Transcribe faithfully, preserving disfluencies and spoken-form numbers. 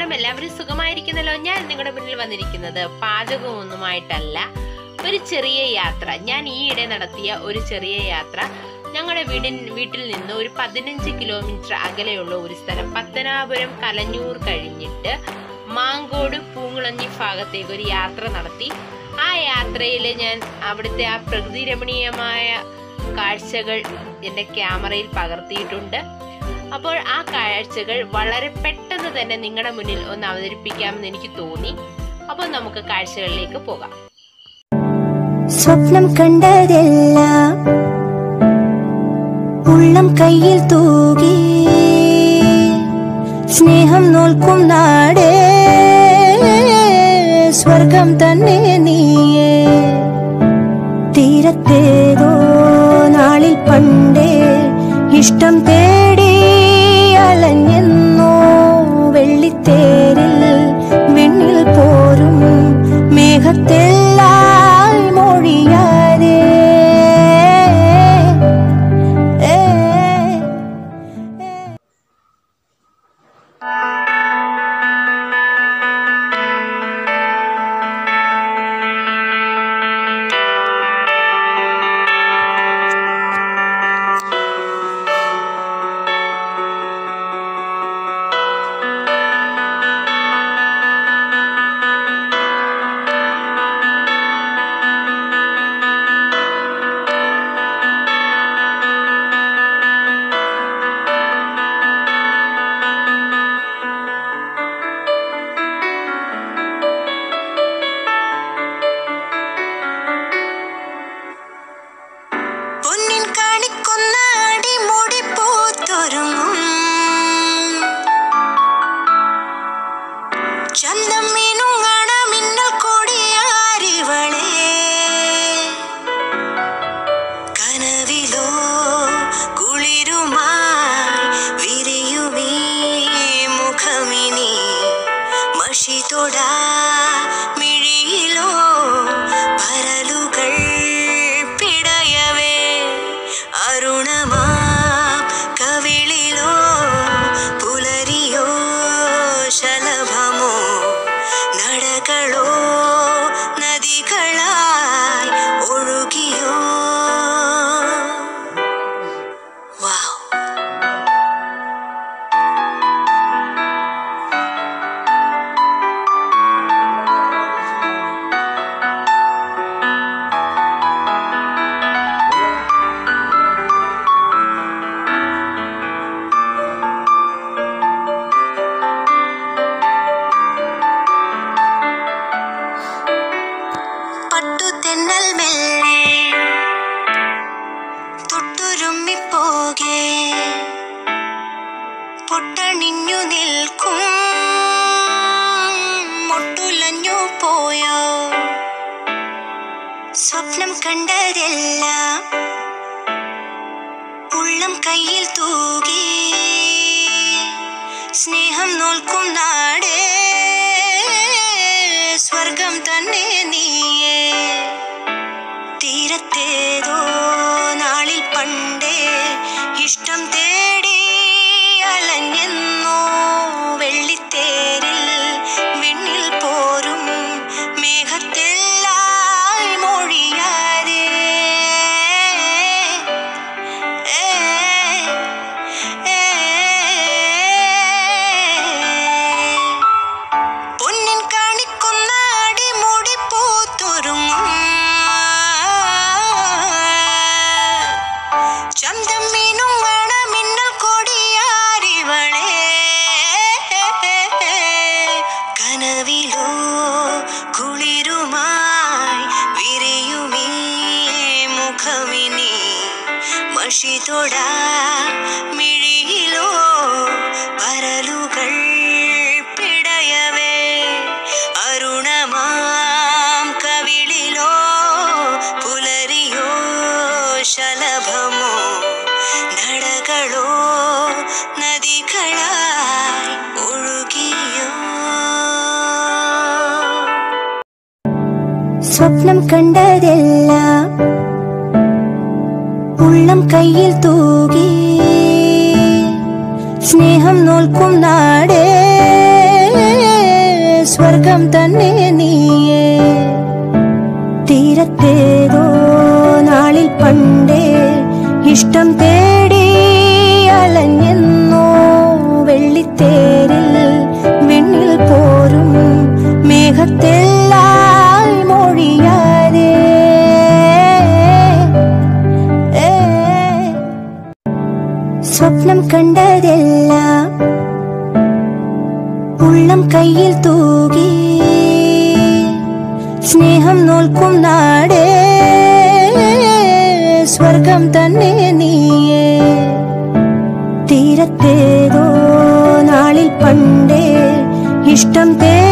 നമസ്കാരം, എല്ലാവരും സുഖമായിരിക്കുന്നല്ലോ. ഞാൻ നിങ്ങളുടെ മുന്നിൽ വന്നിരിക്കുന്നത് പാചകമൊന്നുമായിട്ടല്ല, ഒരു ചെറിയ യാത്ര. ഞാൻ ഈയിടെ നടത്തിയ ഒരു ചെറിയ യാത്ര. ഞങ്ങളുടെ വീടിൻ വീട്ടിൽ നിന്ന് ഒരു പതിനഞ്ച് കിലോമീറ്റർ അകലെയുള്ള ഒരു സ്ഥലം, പത്തനാപുരം കലഞ്ഞൂർ കഴിഞ്ഞിട്ട് മാങ്കോട് പൂങ്കുളഞ്ഞി ഭാഗത്തേക്ക് ഒരു യാത്ര നടത്തി. ആ യാത്രയിൽ ഞാൻ അവിടുത്തെ ആ പ്രകൃതി രമണീയമായ കാഴ്ചകൾ എൻ്റെ ക്യാമറയിൽ പകർത്തിയിട്ടുണ്ട്. അപ്പോൾ ആ കാഴ്ചകൾ വളരെ പെട്ടെന്ന് തന്നെ നിങ്ങളുടെ മുന്നിൽ ഒന്ന് അവതരിപ്പിക്കാമെന്ന് എനിക്ക് തോന്നി. അപ്പോൾ നമുക്ക് കാഴ്ചകളിലേക്ക് പോകാം. സ്വപ്നം കണ്ടതെല്ലാം ഉള്ളം കയ്യിൽ തൂകി, സ്നേഹം നോൽക്കും നാടേ സ്വർഗം തന്നെ നീയേ. തീരത്തേതോ നാളിൽ പണ്ടേ ഇഷ്ടം തേടി അലഞ്ഞെന്നോ വെള്ളിത്തേരിൽ വിണ്ണിൽ പോരും മേഘത്തെല്ലാം മൊഴിയാതെ. മിഴിയിലോ പരലുകൾ പിടയവേ, അരുണമാ കവിളിലോ പുലരിയോ ശലഭമോ, നടകളോ നദികളായി ഒഴുകിയോ. പൊട്ടണിഞ്ഞു നിൽക്കും മുട്ടുലഞ്ഞു പോയോ. സ്വപ്നം കണ്ടതെല്ലാം ഉള്ളം കയ്യിൽ തൂകി, സ്നേഹം നോൽക്കും നാടേ സ്വർഗം തന്നെ നീയേ. തീരത്തേതോ നാളിൽ പണ്ടേ ഇഷ്ടം തേടി അലഞ്ഞെന്നോ വെള്ളിത്തേരിൽ വിണ്ണിൽ പോരും മേഘത്തെല്ലാം മൊഴിയാതെ. പൊന്നിൻ കാണിക്കുന്ന അടിമുടി പൂത്തൊരുങ്ങും ചന്തം മീനും മിന്നൽ കൊടിയാരിവളെ, കനവിലോ കുളിരുമായി വിരിയുമീ മുഖമിനി മഷി തൊടാ മിഴിയിലോ പരലുകൾ പിടയവേ, അരുണമാം കവിളിലോ പുലരിയോ ശലഭമോ, നടകളോ നദികളായി ഒഴുകിയോ. സ്വപ്നം കണ്ടതെല്ലാം ഉള്ളം കയ്യിൽ തൂകി, സ്നേഹം നോൽക്കും നാടേ തീരത്തേതോ നാളിൽ പണ്ടേ ഇഷ്ടം തേടി അലഞ്ഞെന്നോ വെള്ളിത്തേരിൽ വിണ്ണിൽ പോരും മേഘത്തെല്ലായി മൊഴിയാതെ സ്വപ്നം കണ്ടതെല്ലാം ഉള്ളം കയ്യിൽ തൂകി സ്നേഹം നോൽക്കും നാടേ സ്വർഗം തന്നെ നീയേ തീരത്തേതോ നാളിൽ പണ്ടേ ഇഷ്ടം തേ